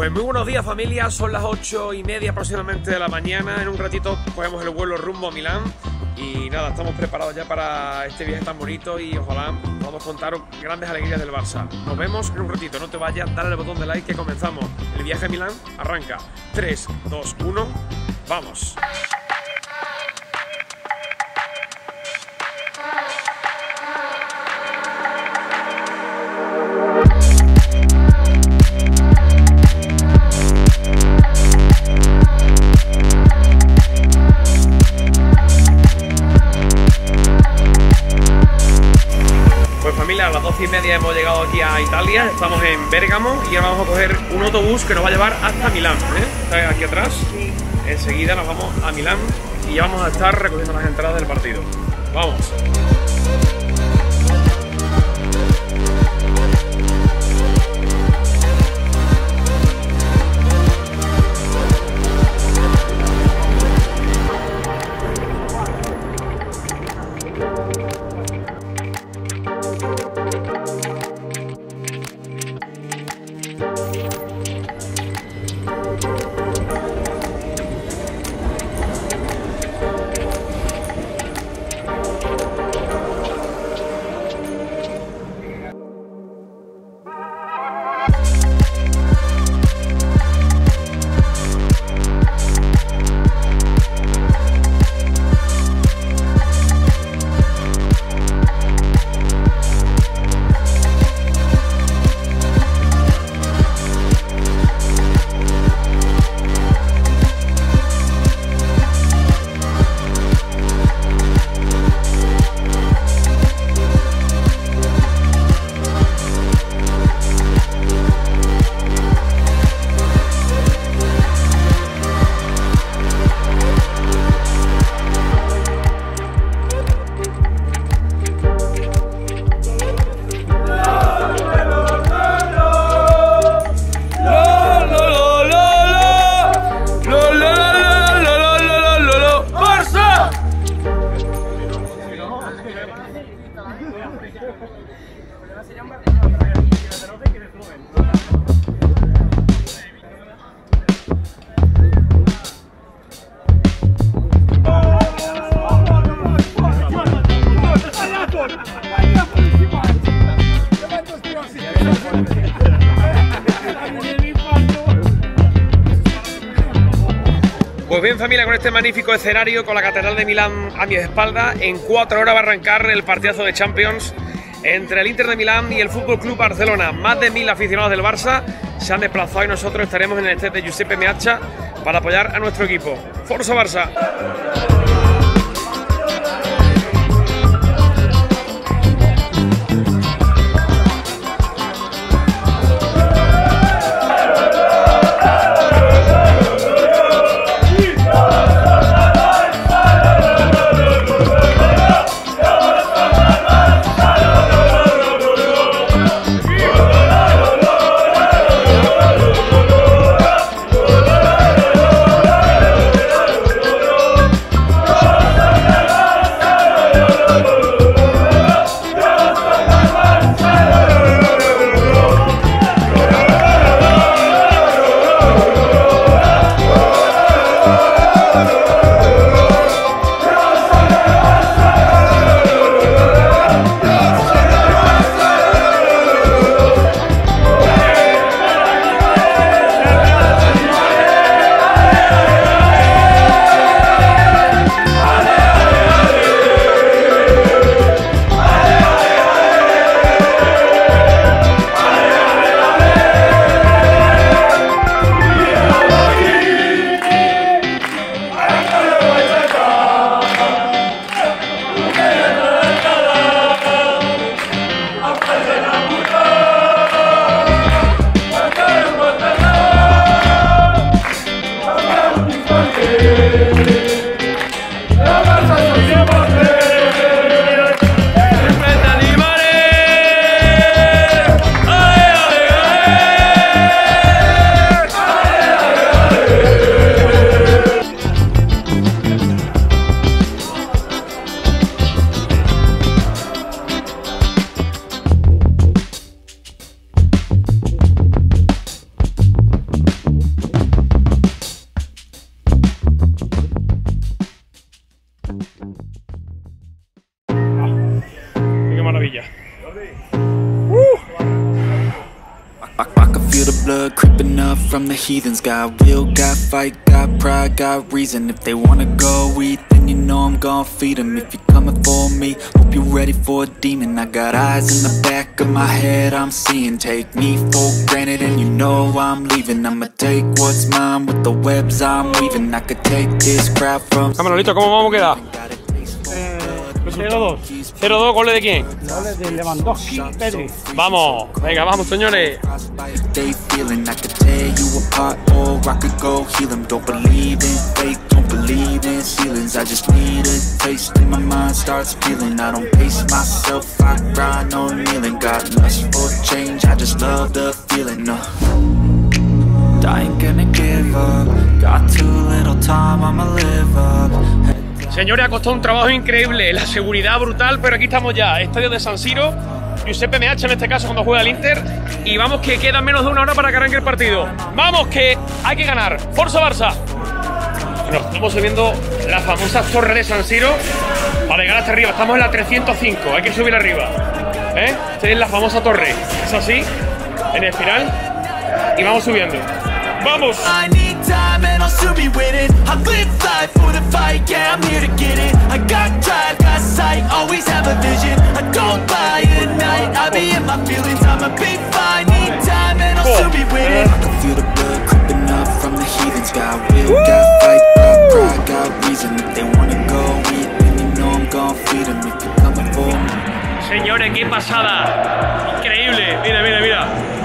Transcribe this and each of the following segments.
Pues muy buenos días, familia, son las 8:30 aproximadamente de la mañana. En un ratito cogemos el vuelo rumbo a Milán y nada, estamos preparados ya para este viaje tan bonito y ojalá podamos contaros grandes alegrías del Barça. Nos vemos en un ratito, no te vayas, dale al botón de like que comenzamos. El viaje a Milán arranca. 3, 2, 1, ¡vamos! A las 12:30 hemos llegado aquí a Italia, estamos en Bérgamo y ahora vamos a coger un autobús que nos va a llevar hasta Milán, Está aquí atrás, enseguida nos vamos a Milán y ya vamos a estar recogiendo las entradas del partido. ¡Vamos! Pues bien, familia, con este magnífico escenario, con la Catedral de Milán a mi espalda, en 4 horas va a arrancar el partidazo de Champions entre el Inter de Milán y el Fútbol Club Barcelona. Más de 1000 aficionados del Barça se han desplazado y nosotros estaremos en el estadio de Giuseppe Meazza para apoyar a nuestro equipo. ¡Forza Barça! blood creeping up from the heathens. Got will, got fight, got pride, got reason. If they wanna go eat, then you know I'm gon' feed them. If you're coming for me, hope you're ready for a demon. I got eyes in the back of my head, I'm seeing. Take me for granted and you know I'm leaving. I'ma take what's mine with the webs I'm weaving. I could take this crowd from... Camarolito, ¿cómo vamos a quedar? 0-2. 0-2, ¿goles de quién? Goles de Lewandowski, Pedri. Vamos, venga, vamos, señores. They feeling I could tear you apart or I could go heal them. Don't believe in fate, don't believe in ceilings. I just need a taste and my mind starts peeling. I don't pace myself, I grind on kneeling. Got lust for change, I just love the feeling. I ain't gonna give up. Got too little time, I'ma live up. Señores, ha costado un trabajo increíble, la seguridad brutal, pero aquí estamos ya, estadio de San Siro, Giuseppe Meazza en este caso cuando juega el Inter, y vamos que queda menos de una hora para que arranque el partido. Vamos que hay que ganar, Forza Barça. Bueno, estamos subiendo la famosa torre de San Siro para llegar hasta arriba, estamos en la 305, hay que subir arriba. Esta es la famosa torre, es así, en espiral, y vamos subiendo. ¡Vamos! I need time and I'll soon be winning. I live life for the fight, yeah, I'm here to get it. I got drive, got sight, always have a vision. I don't lie at night, I be in my feelings. I'ma be fine, need time and I'll soon be winning. I can feel the blood creeping up from the heathens. Got will, got fight, got pride, got reason. If they wanna go eat, then you know I'm gon' feed them. If you're coming for me. Señores, qué pasada. Increíble, mira, mira, mira.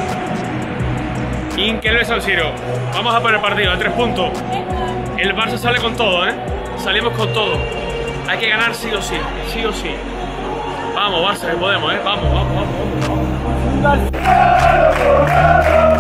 Increíble San Siro. Vamos a por el partido de 3 puntos. El Barça sale con todo, salimos con todo. Hay que ganar sí o sí, sí o sí. Vamos, Barça, que podemos, vamos, vamos, vamos, vamos.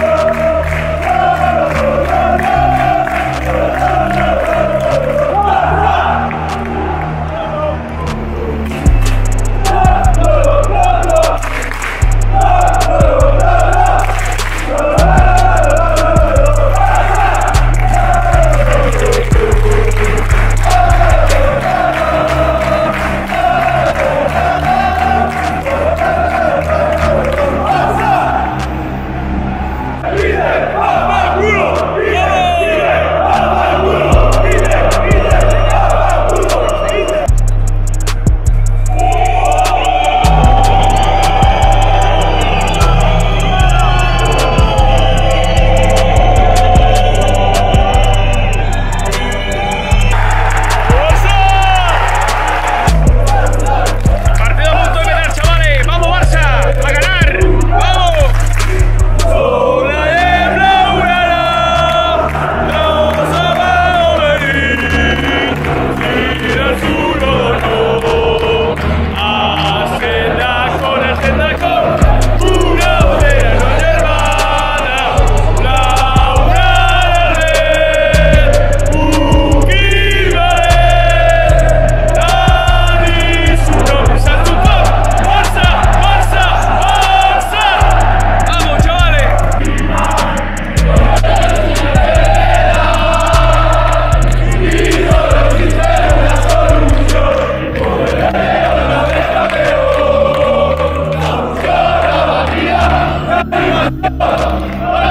¡Vamos!